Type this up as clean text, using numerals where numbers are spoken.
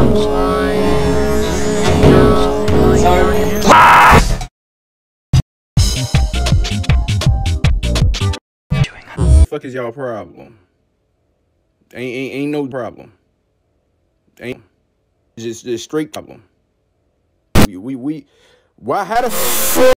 Fuck is y'all problem? Ain't no problem. Ain't just straight problem. We why how the fuck